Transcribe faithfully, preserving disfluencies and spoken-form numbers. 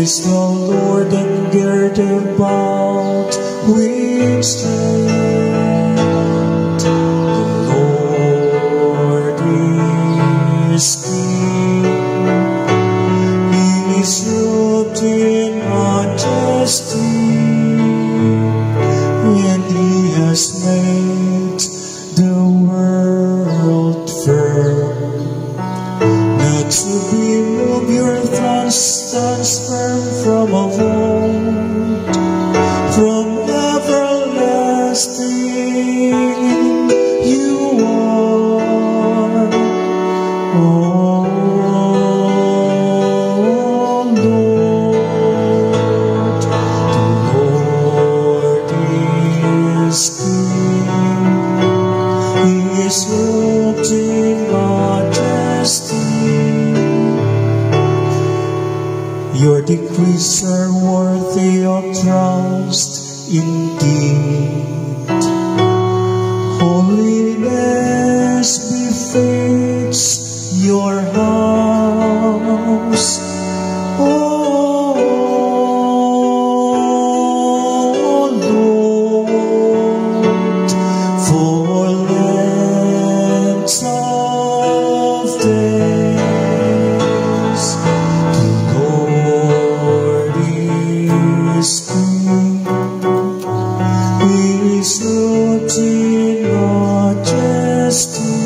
is the Lord and girt about with strength. The Lord is King. He is robed in majesty, and He has made the world firm. Not to be moved, your throne stands firm from of old, from everlasting you are, oh Lord. The Lord is King. He is robed in majesty. Your decrees are worthy of trust indeed. Holiness befits your house, oh Lord, for lengths of days. The Lord is King. He is robed in majesty.